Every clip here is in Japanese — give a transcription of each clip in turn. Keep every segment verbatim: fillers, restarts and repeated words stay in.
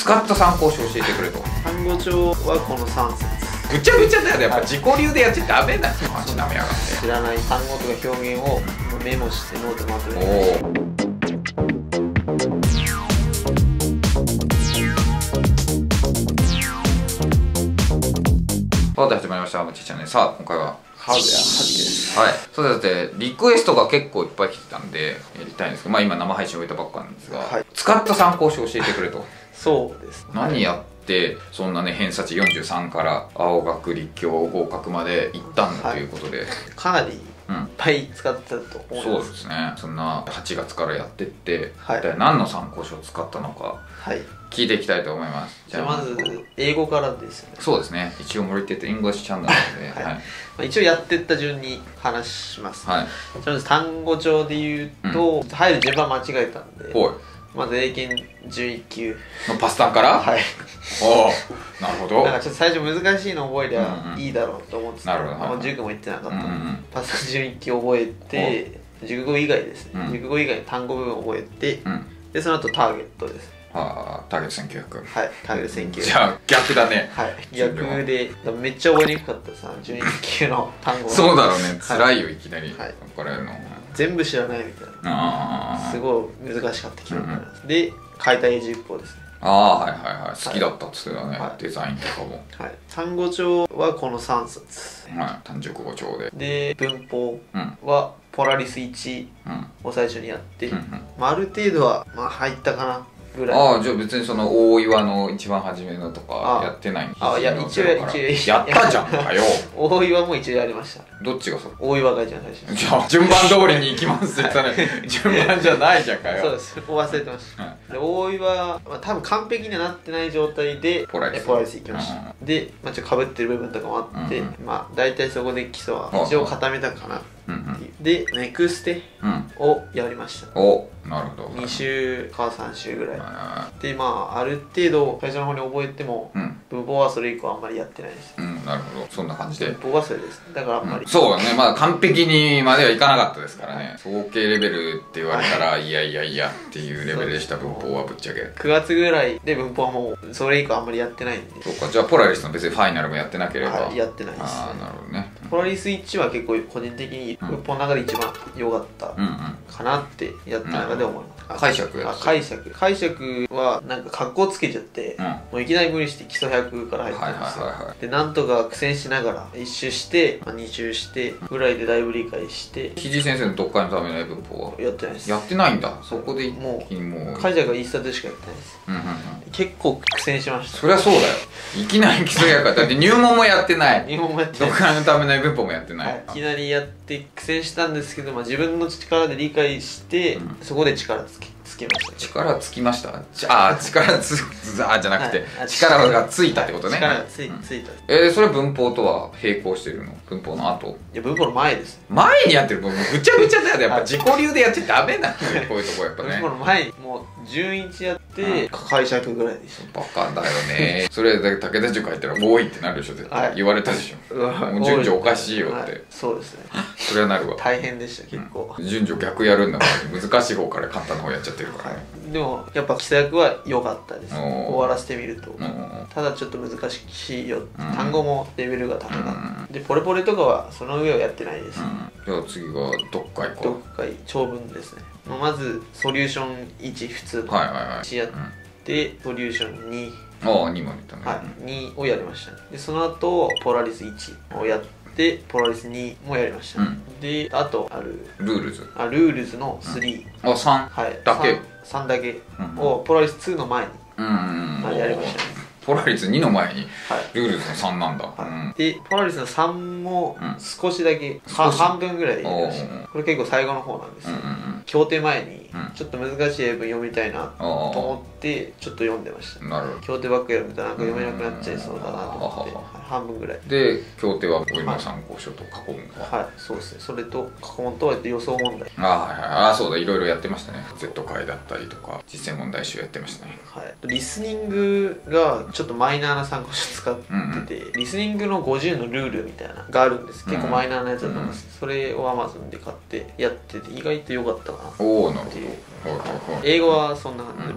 使った参考書教えてくれと。 単語帳はこのさんせつ。 ぐちゃぐちゃだよね。やっぱ自己流でやっちゃダメだよ。話なめやがって。 知らない単語とか表現をメモしてノートにまとめて。 おお。さて始まりました。もちちゃんね。さあ今回はハードやはじです。 はい。そうですね。リクエストが結構いっぱい来てたんでやりたいんですけど、まあ今生配信終えたばっかなんですが、はい、使った参考書教えてくれと。 そうです。 何やってそんなね偏差値よんじゅうさんから青学立教合格まで行ったんだということで、はい、 かなりいっぱい使ってたと思います。 そうですね。そんなはちがつからやってって、 はい、 一体何の参考書を使ったのか、はい、聞いていきたいと思います。 じゃあまず英語からですよね。 そうですね。一応森っててイングリッシュチャンネルなので、はい、はい、まあ、一応やってった順に話します、ね。はい。 じゃあまず単語帳で言うと、うん、入る順番間違えたんで。 はい。 まず英検じゅういっきゅうのパスタンから、 はい。 おお、なるほど。 だからちょっと最初難しいの覚えりゃいいだろうと思ってた。 なるほど。 もう塾も行ってなかった。パスタンじゅういっきゅう覚えて、熟語以外ですね。熟語以外の単語部分覚えて、でその後ターゲットです。 はあ、ターゲットせんきゅうひゃく。 はい、ターゲットせんきゅうひゃく。 じゃあ逆だね。 はい、逆でめっちゃ覚えにくかったさ、じゅういっきゅうの単語。 そうだろうね。辛いよいきなり。はい。これの全部知らないみたいな。ああ。すごい難しかった記憶があります。で解体英語ですね。 ああ、はいはいはい。好きだったっつってたね。デザインとかも。 はい。単語帳はこのさんさつ。 はい。単熟語帳で。 で文法はポラリスいちを最初にやって、ある程度はまあ入ったかな。 ああ、じゃあ別にその大岩の一番初めのとかやってないんですか。ああ、いや一応や一応やったじゃんかよ。 大岩も一応やりました。 どっちがそれ？ 大岩が一番最初。 じゃあ順番通りに行きますって言ったね。順番じゃないじゃんかよ。 そうです。忘れてました。で大岩は多分完璧にはなってない状態でポラリス行きました。で、まあちょっと被ってる部分とかもあって、まあ大体そこで基礎は一応固めたかな。でネクステをやりました。 お、なるほど。 に週かさん週ぐらいで、まあある程度最初の方に覚えても文法はそれ以降あんまりやってないです。 うん、なるほど。そんな感じで文法はそれです。だからあんまりそうだね。まあ完璧にまではいかなかったですからね。総計レベルって言われたらいやいやいやっていうレベルでした。文法はぶっちゃけくがつぐらいで文法はもうそれ以降あんまりやってないんで。 そうか。じゃあポラリスの別にファイナルもやってなければやってないです。 ああ、なるほどね。 ポラリスいちは結構個人的に文法の中で一番良かったかなってやった中で思います。 解釈や解釈解釈はなんか格好つけちゃって、うん、もういきなり無理して基礎ひゃくから入ったんですよ。でなんとか苦戦しながらいち周して、まあ、に周してぐらいでだいぶ理解して。 ひじ先生の読解のための文法はやってないです。 やってないんだ。そこでもうもう解釈はいっさつしかやってないです。結構苦戦しました。 そりゃそうだよ。いきなり基礎ひゃくだって入門もやってない。 入門もやってない。 読解のための文法もやってない。 いきなりやって苦戦したんですけど、まあ、自分の力で理解して、うん、そこで力つけつけました。 力つきました。ああ、力つあじゃなくて、はい、力がついたってことね。 力がつい、ついた。 えー、それ文法とは並行してるの？文法の後？ いや文法の前です。 前にやってる。もうぐちゃぐちゃだよね。やっぱ自己流でやっちゃダメなんだよ。こういうとこやっぱね。 文法の前にもう順一やって、うん、解釈ぐらいでしょ。 バカだよね。それだけ武田塾入ったら多いってなるでしょ。絶対言われたでしょ。もう順序おかしいよって。 そうですね。 それはなるわ。 大変でした結構。 順序逆やるんだから難しい方から簡単な方やっちゃってるからね。 でもやっぱ基礎役は良かったです。終わらせてみると。ただちょっと難しいよ。単語もレベルが高かった。でポレポレとかはその上をやってないです。 じゃあ次が読解か。 読解長文ですね。まずソリューションいち普通のいちやってソリューションに。 ああにもやったね。 はい、にをやりましたね。でその後ポラリスいちをやってポラリスにもやりました。であとあるルールズあルールズのさん。 あさんだけ。 さんだけをポラリスにの前にやりましたね。 ポラリスにの前にルールズのさんなんだ。 でポラリスのさんも少しだけ半分ぐらいやりました。これ結構最後の方なんですよ。協定前にちょっと難しい英文読みたいなと思ってちょっと読んでました。なるほど。協定ばっかり読むとなんか読めなくなっちゃいそうだなと思って半分ぐらいで協定はこういうの参考書と過去問か。 はいそうですね。それと過去問とは予想問題。 ああはいはい。ああそうだいろいろやってましたね。 Z 解だったりとか実践問題集やってましたね。 はいリスニングがちょっとマイナーな参考書使ってて、リスニングのごじゅうのルールみたいながあるんです。結構マイナーなやつだと思います。それを Amazon で買ってやってて意外と良かったかなっていう。英語はそんな感じ。 あとはも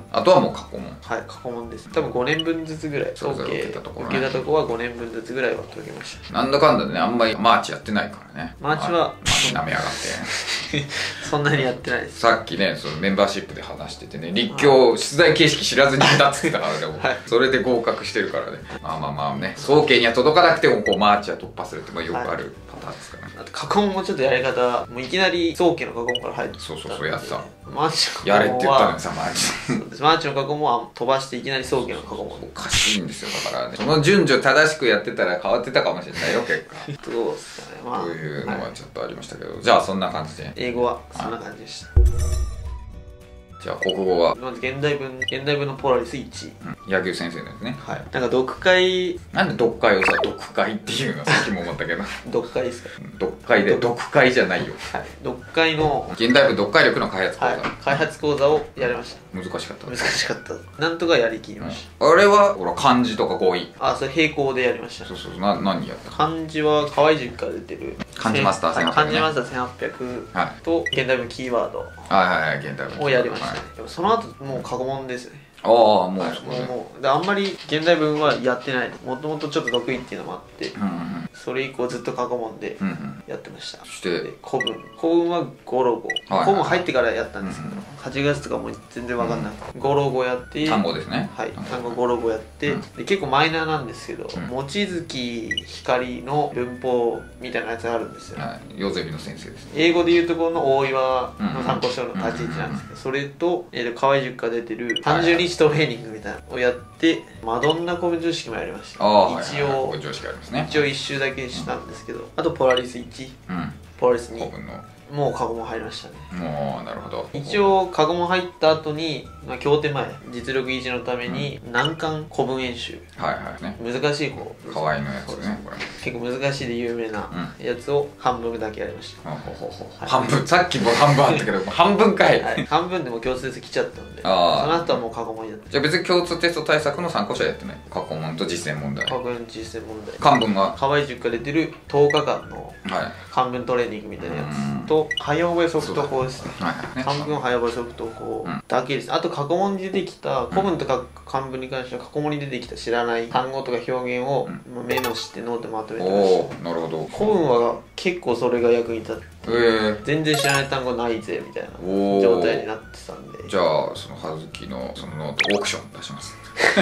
の過去問。 はい過去問です。多分ごねんぶんずつぐらいそれぞれ早慶受けたところね受けたとこはごねんぶんずつぐらいは解けました。 なんだかんだでね、あんまりマーチやってないからね。 マーチはなめやがってそんなにやってないです。 さっきね、そのメンバーシップで話しててね、立教出題形式知らずにいたっつってたからね、 はいそれで合格してるからね。まあまあまあね、早慶には届かなくてもこうマーチは突破するってまあよくあるパターンですからね。 あと過去問もちょっとやり方もういきなり早期の過去問から入ってたんで、 そうそうそうやってたマーチの過去問やれって言ったのはにさ、マーチ。 そうですマーチの過去問は飛ばしていきなり早期の過去問おかしいんですよ、だからね。その順序正しくやってたら変わってたかもしれないよ、結果。 どうですかね、まあというのははいちょっとありましたけど、じゃあそんな感じで。 英語はそんな感じでした。 じゃあ国語は、 まず現代文現代文のポラリスいち、 うん、野球先生のやつね。 はい、なんか読解なんで読解をさ、読解っていうのさっきも思ったけど。 読解ですか、 読解で、読解じゃないよ。 はい、読解の、 現代文読解力の開発講座。 はい、開発講座をやりました。 難しかった。 難しかったなんとかやりきりましあれは、ほら、漢字とか語彙。 た。あそれ並行でやりました。 そうそう、な、何やった漢字は河合塾から出てる漢字マスターせんはっぴゃくね漢字マスターせんはっぴゃくはと現代文キーワードはいはいはい、現代文。 をやりましたね、 はいでもその後もう過去問ですね。 ああ、もうはいそこで。 もうもうであんまり現代文はやってないもともとちょっと得意っていうのもあって、 うんうんそれ以降ずっと過去問でうん。うんうん。 やってました。 そしてで古文古文は語呂語はい古文入ってからやったんですけど、 うんはちがつとかもう全然わかんなくて語呂語やって単語ですね。 はい、単語語呂語やって、 うんで結構マイナーなんですけど、 うん望月光の文法みたいなやつがあるんですよ、 はい。ヨゼミの先生ですね。 英語でいうところの大岩の参考書の立ち位置なんですけど、それと、えーと河合塾から出てるさんじゅうにちトレーニングみたいなのをやってマドンナ古文常識もやりました。 ああ、はいはい一はい。こ応ういう常識ありますね。 一応一周だけしたんですけど、あとポラリスいちうん。 ポラリスに古文の。 もう過去問入りましたね。 もう、なるほど。 一応過去問入った後に、まあ、経典前実力維持のために難関古文演習、 はいはいね。 難しい方河合のやつね、これ。 結構難しいで有名なやつを半分だけやりましほうほうほうほうはい半分、さっきも半分あったけど、半分かい。 た、はい、半分でも共通テスト来ちゃったんでそあーの後はもう過去問やってじゃあ別に共通テスト対策の参考書はやってない。過去問と実践問題。 過去問実践問題漢文は、 河合塾から出てるとおかかんのはい。 漢文トレーニングみたいなやつと早覚えソフト法ですね。 はいはいね。 漢文早覚えソフト法うんだけです。あと過去問に出てきた古文とか漢文に関しては過去問に出てきた知らない単語とか表現をまあメモしてノートにまとめてましおおなるほど。 た。古文は結構それが役に立ってえー、 全然知らない単語ないぜみたいなおー状態になってたんでじゃあ、その葉月のそのノート、オークション出します。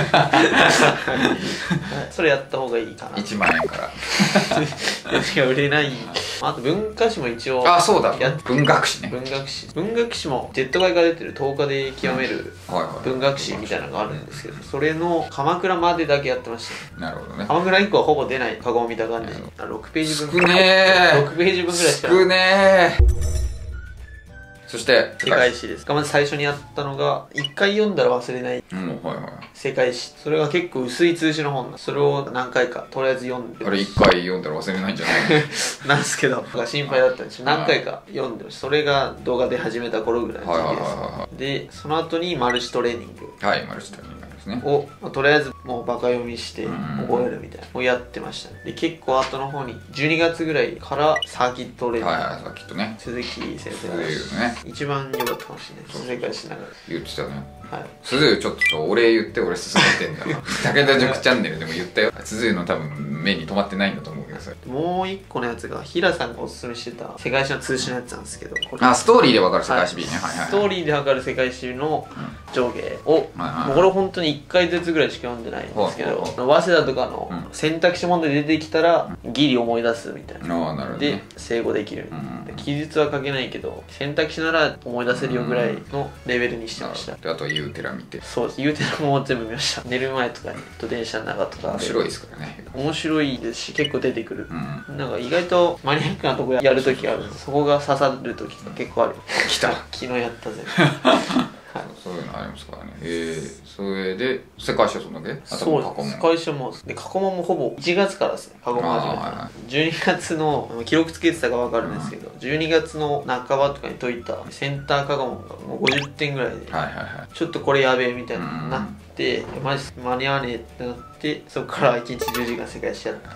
それやった方がいいかな。 いちまんえんから。 いや売れないあと文化史も一応あ、そうだや。 文学史ね。 文学史文学史もジェット外から出てるとおかで極めるはいはい。 文学史みたいなのがあるんですけどそれの鎌倉までだけやってましたね。 なるほどね。 鎌倉いっこはほぼ出ない過去を見た感じあろくページ分少ねろくページ分ぐらいしー。 か少ねー。そして、 世界史です。まず最初にやったのが一回読んだら忘れないうん、はいはい。 世界史それが結構薄い通詞の本なんそれを何回かとりあえず読んであれ一回読んだら忘れないんじゃないなんですけど心配だったんですよ何回か読んでましたそれが動画で始めた頃ぐらいのはいはい時期です、 はいはでその後にマルチトレーニングい。はい、マルチタニングですね。 を、まあとりあえずもうバカ読みしてうん覚えるみたいなのをやってましたねで結構後の方にじゅうにがつぐらいからサーキットトレーニング、 はいはい、さっきとね。 鈴木先生そうがいうね。 一番良かったかもしれないです世界史なが言ってたね。 らはいすずちょっとお礼言って俺進めてんだな武田塾チャンネルでも言ったよすずの多分目に留まってないんだと思うけどさもう一個のやつが平さんがおすすめしてた世界史の通詞のやつなんですけどこれあストーリーでわかる世界史 B ねはいはいストーリーで測る世界史の上下を、 はいはいもうこれ本当にいっかいずつぐらいしか読んでないんですけど、 はいはい早稲田とかのうん選択肢問題出てきたらギリ思い出すみたいな、 ああなるほどでね正誤できるみたいな、 うんで記述は書けないけど選択肢なら思い出せるよぐらいのレベルにしてました、 であとはユーテラ見てそうです言うてるも全部見ました寝る前とかにと電車の中とか面白いですからね面白いですし結構出てくる、 うんなんか意外とマニアックなとこやるときがあるんですそこが刺さるときが結構ある来た昨日やったぜはいそういうのありますからねへえそれで世界史はそんだけあとそう過去問です会社もで過去問もほぼいちがつからですね過去問始めたあーはいはのじゅうにがつの記録つけてたか分かるんですけど、じゅうにがつの半ばとかに解いたセンター過去問がもうごじゅってんぐらいで、 はいはいはいちょっとこれやべえみたいになって、マジ間に合わねえってなってそこからいちにちじゅうじかん世界史やって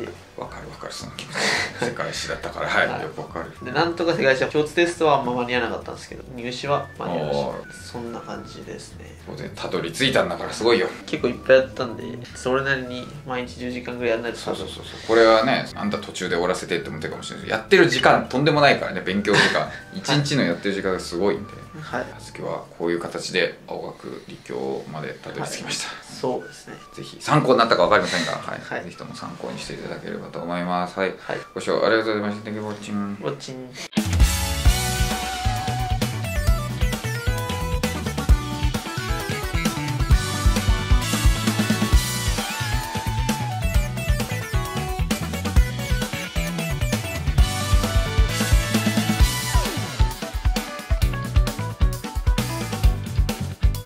わかるわかるその気持ち世界史だったからはい、はい、よくわかるでなんとか世界史は共通テストはあんま間に合わなかったんですけど入試は間に合いましたそんな感じですね当然たどり着いたんだからすごいよ結構いっぱいやったんでそれなりに毎日じゅうじかんぐらいやらないとそうそうそうそうこれはねあんた途中で終わらせてって思ってるかもしれないやってる時間とんでもないからね勉強時間いちにちのやってる時間がすごいんではいあずきはこういう形で青学立教までたどり着きました、はい、 そうですねぜひ参考になったか分かりませんが、はいはい、ぜひとも参考にしていただければと思いますはい、はい、ご視聴ありがとうございました Thank you for watching watching